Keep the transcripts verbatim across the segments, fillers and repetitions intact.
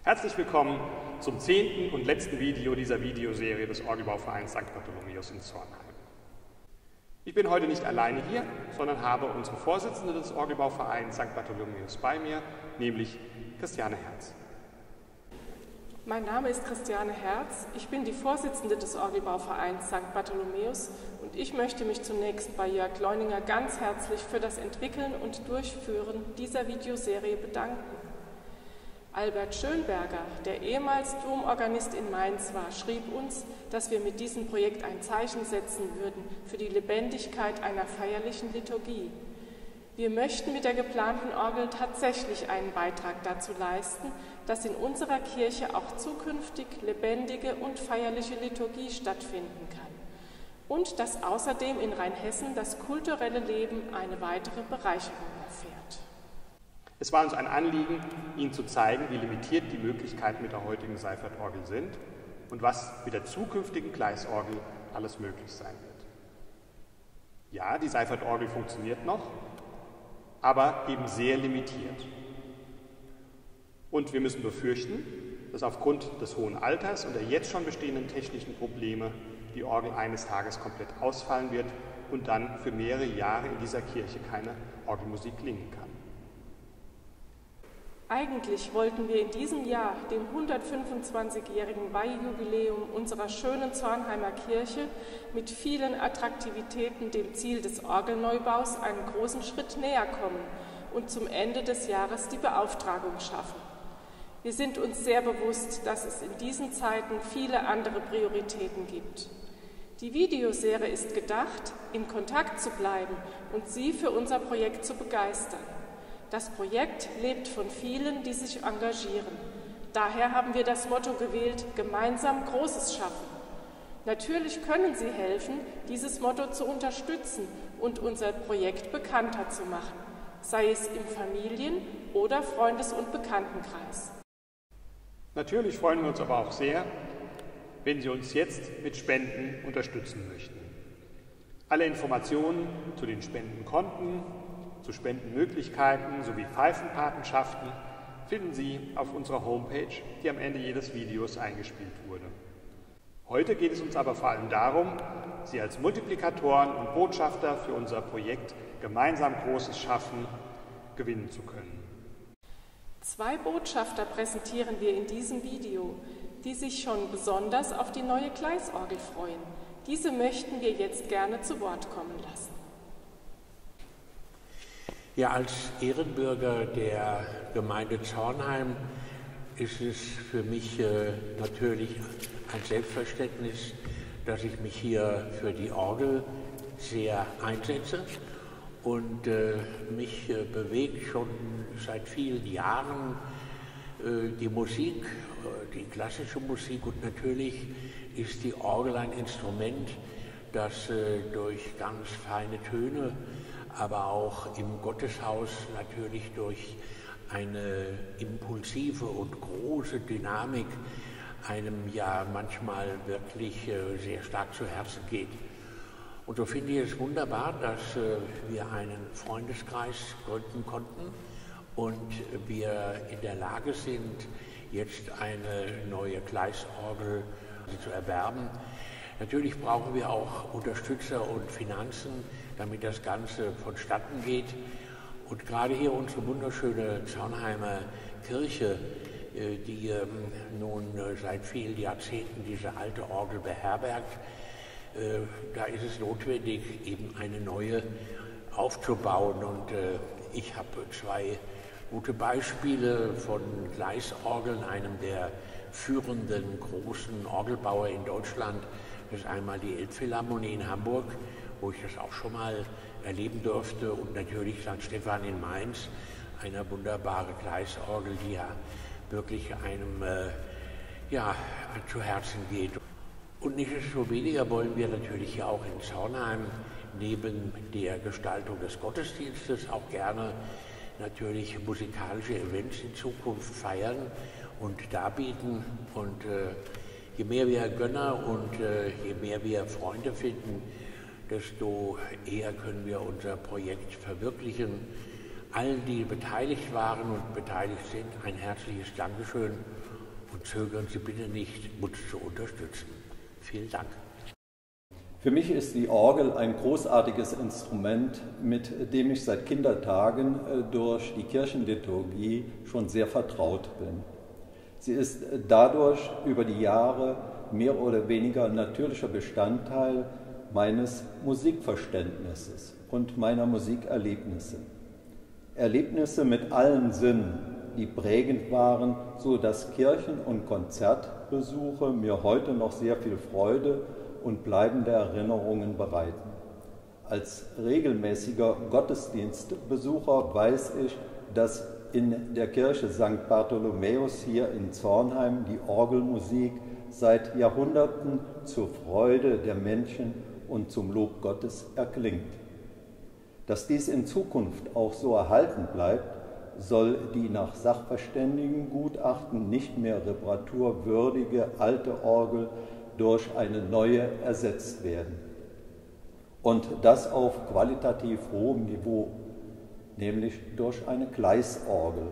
Herzlich willkommen zum zehnten und letzten Video dieser Videoserie des Orgelbauvereins Sankt Bartholomäus in Zornheim. Ich bin heute nicht alleine hier, sondern habe unsere Vorsitzende des Orgelbauvereins Sankt Bartholomäus bei mir, nämlich Christiane Herz. Mein Name ist Christiane Herz, ich bin die Vorsitzende des Orgelbauvereins Sankt Bartholomäus und ich möchte mich zunächst bei Jörg Leuninger ganz herzlich für das Entwickeln und Durchführen dieser Videoserie bedanken. Albert Schönberger, der ehemals Domorganist in Mainz war, schrieb uns, dass wir mit diesem Projekt ein Zeichen setzen würden für die Lebendigkeit einer feierlichen Liturgie. Wir möchten mit der geplanten Orgel tatsächlich einen Beitrag dazu leisten, dass in unserer Kirche auch zukünftig lebendige und feierliche Liturgie stattfinden kann und dass außerdem in Rheinhessen das kulturelle Leben eine weitere Bereicherung erfährt. Es war uns ein Anliegen, Ihnen zu zeigen, wie limitiert die Möglichkeiten mit der heutigen Seifertorgel sind und was mit der zukünftigen Gleisorgel alles möglich sein wird. Ja, die Seifertorgel funktioniert noch, aber eben sehr limitiert. Und wir müssen befürchten, dass aufgrund des hohen Alters und der jetzt schon bestehenden technischen Probleme die Orgel eines Tages komplett ausfallen wird und dann für mehrere Jahre in dieser Kirche keine Orgelmusik klingen kann. Eigentlich wollten wir in diesem Jahr, dem hundertfünfundzwanzigjährigen Weihjubiläum unserer schönen Zornheimer Kirche, mit vielen Attraktivitäten dem Ziel des Orgelneubaus einen großen Schritt näher kommen und zum Ende des Jahres die Beauftragung schaffen. Wir sind uns sehr bewusst, dass es in diesen Zeiten viele andere Prioritäten gibt. Die Videoserie ist gedacht, in Kontakt zu bleiben und Sie für unser Projekt zu begeistern. Das Projekt lebt von vielen, die sich engagieren. Daher haben wir das Motto gewählt, gemeinsam Großes schaffen. Natürlich können Sie helfen, dieses Motto zu unterstützen und unser Projekt bekannter zu machen, sei es im Familien- oder Freundes- und Bekanntenkreis. Natürlich freuen wir uns aber auch sehr, wenn Sie uns jetzt mit Spenden unterstützen möchten. Alle Informationen zu den Spendenkonten, zu Spendenmöglichkeiten sowie Pfeifenpatenschaften finden Sie auf unserer Homepage, die am Ende jedes Videos eingespielt wurde. Heute geht es uns aber vor allem darum, Sie als Multiplikatoren und Botschafter für unser Projekt Gemeinsam Großes schaffen gewinnen zu können. Zwei Botschafter präsentieren wir in diesem Video, die sich schon besonders auf die neue Gleisorgel freuen. Diese möchten wir jetzt gerne zu Wort kommen lassen. Ja, als Ehrenbürger der Gemeinde Zornheim ist es für mich äh, natürlich ein Selbstverständnis, dass ich mich hier für die Orgel sehr einsetze und äh, mich äh, bewegt schon seit vielen Jahren äh, die Musik, äh, die klassische Musik, und natürlich ist die Orgel ein Instrument, das äh, durch ganz feine Töne, aber auch im Gotteshaus natürlich durch eine impulsive und große Dynamik einem ja manchmal wirklich äh, sehr stark zu Herzen geht. Und so finde ich es wunderbar, dass äh, wir einen Freundeskreis gründen konnten und wir in der Lage sind, jetzt eine neue Gleisorgel zu erwerben. Natürlich brauchen wir auch Unterstützer und Finanzen, damit das Ganze vonstatten geht. Und gerade hier unsere wunderschöne Zornheimer Kirche, die nun seit vielen Jahrzehnten diese alte Orgel beherbergt, da ist es notwendig, eben eine neue aufzubauen. Und ich habe zwei gute Beispiele von Gleisorgeln, einem der führenden großen Orgelbauer in Deutschland. Das ist einmal die Elbphilharmonie in Hamburg, wo ich das auch schon mal erleben durfte, und natürlich Sankt Stephan in Mainz, eine wunderbare Gleisorgel, die ja wirklich einem äh, ja, zu Herzen geht. Und nichtsdestoweniger wollen wir natürlich hier auch in Zornheim neben der Gestaltung des Gottesdienstes auch gerne natürlich musikalische Events in Zukunft feiern und darbieten. Und äh, je mehr wir Gönner und äh, je mehr wir Freunde finden, desto eher können wir unser Projekt verwirklichen. Allen, die beteiligt waren und beteiligt sind, ein herzliches Dankeschön und zögern Sie bitte nicht, uns zu unterstützen. Vielen Dank. Für mich ist die Orgel ein großartiges Instrument, mit dem ich seit Kindertagen durch die Kirchenliturgie schon sehr vertraut bin. Sie ist dadurch über die Jahre mehr oder weniger natürlicher Bestandteil meines Musikverständnisses und meiner Musikerlebnisse. Erlebnisse mit allen Sinnen, die prägend waren, so dass Kirchen- und Konzertbesuche mir heute noch sehr viel Freude und bleibende Erinnerungen bereiten. Als regelmäßiger Gottesdienstbesucher weiß ich, dass in der Kirche Sankt Bartholomäus hier in Zornheim die Orgelmusik seit Jahrhunderten zur Freude der Menschen und zum Lob Gottes erklingt. Dass dies in Zukunft auch so erhalten bleibt, soll die nach Sachverständigengutachten nicht mehr reparaturwürdige alte Orgel durch eine neue ersetzt werden. Und das auf qualitativ hohem Niveau, nämlich durch eine Gleisorgel.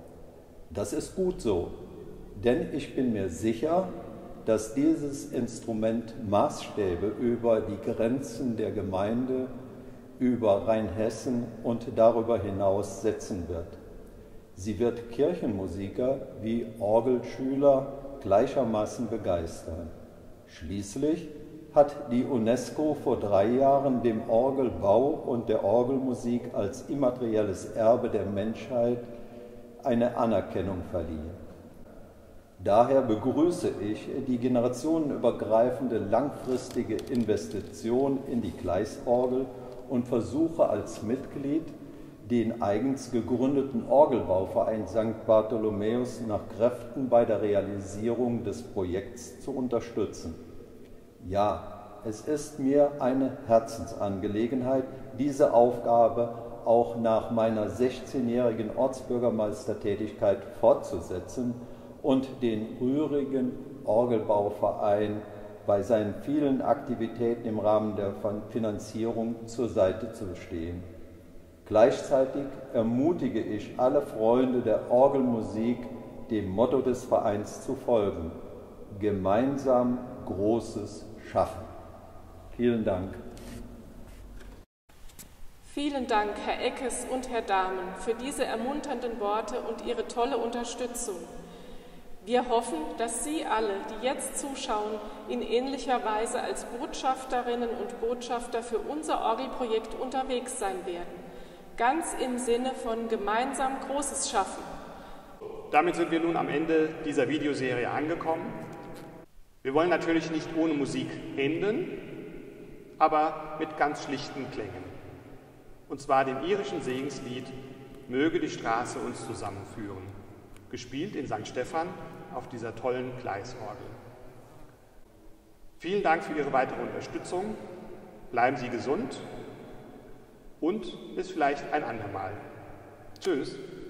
Das ist gut so, denn ich bin mir sicher, dass dieses Instrument Maßstäbe über die Grenzen der Gemeinde, über Rheinhessen und darüber hinaus setzen wird. Sie wird Kirchenmusiker wie Orgelschüler gleichermaßen begeistern. Schließlich hat die UNESCO vor drei Jahren dem Orgelbau und der Orgelmusik als immaterielles Erbe der Menschheit eine Anerkennung verliehen. Daher begrüße ich die generationenübergreifende langfristige Investition in die Gleisorgel und versuche als Mitglied, den eigens gegründeten Orgelbauverein Sankt Bartholomäus nach Kräften bei der Realisierung des Projekts zu unterstützen. Ja, es ist mir eine Herzensangelegenheit, diese Aufgabe auch nach meiner sechzehnjährigen Ortsbürgermeistertätigkeit fortzusetzen und den rührigen Orgelbauverein bei seinen vielen Aktivitäten im Rahmen der Finanzierung zur Seite zu stehen. Gleichzeitig ermutige ich alle Freunde der Orgelmusik, dem Motto des Vereins zu folgen: gemeinsam Großes schaffen. Vielen Dank. Vielen Dank, Herr Eckes und Herr Dahmen, für diese ermunternden Worte und Ihre tolle Unterstützung. Wir hoffen, dass Sie alle, die jetzt zuschauen, in ähnlicher Weise als Botschafterinnen und Botschafter für unser Orgelprojekt unterwegs sein werden. Ganz im Sinne von gemeinsam Großes schaffen. Damit sind wir nun am Ende dieser Videoserie angekommen. Wir wollen natürlich nicht ohne Musik enden, aber mit ganz schlichten Klängen. Und zwar dem irischen Segenslied Möge die Straße uns zusammenführen, gespielt in Sankt Stephan auf dieser tollen Gleisorgel. Vielen Dank für Ihre weitere Unterstützung. Bleiben Sie gesund und bis vielleicht ein andermal. Tschüss.